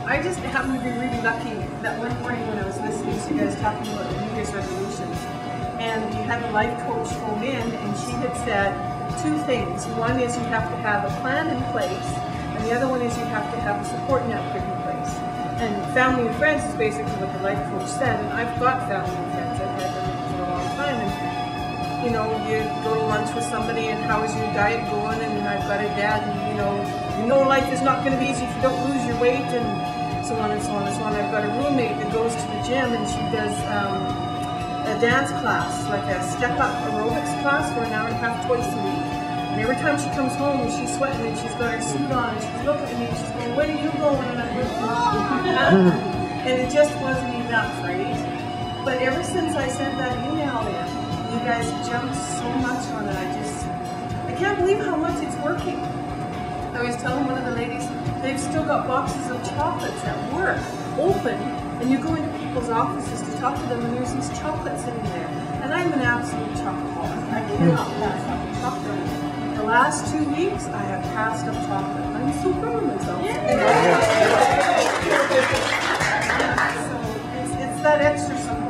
I just happened to be really lucky that one morning when I was listening to you guys talking about the New Year's resolutions, and you had a life coach phone in, and she had said two things. One is you have to have a plan in place, and the other one is you have to have a support network in place. And family and friends is basically what the life coach said, and I've got family and friends. I've had them for a long time, and you know, you go to lunch with somebody and how is your diet going, and I've got a dad, and you know life is not going to be easy if you don't lose your weight, and so on and so on and so on. I've got a roommate that goes to the gym, and she does a dance class, like a step-up aerobics class for an hour and a half twice a week. And every time she comes home, she's sweating and she's got her suit on and she's looking at me and she's going, "Where are you going?" And I'm like, "Oh." And it just wasn't even that phrase. But ever since I sent that email in, you guys jumped so much on it. I can't believe how much it's working. I was telling one of the ladies, they've still got boxes of chocolates at work, open, and you go into people's offices to talk to them, and there's these chocolates sitting there. And I'm an absolute chocoholic. I cannot pass up chocolate. The last 2 weeks, I have passed up chocolate. I'm so proud of myself. So it's that extra support.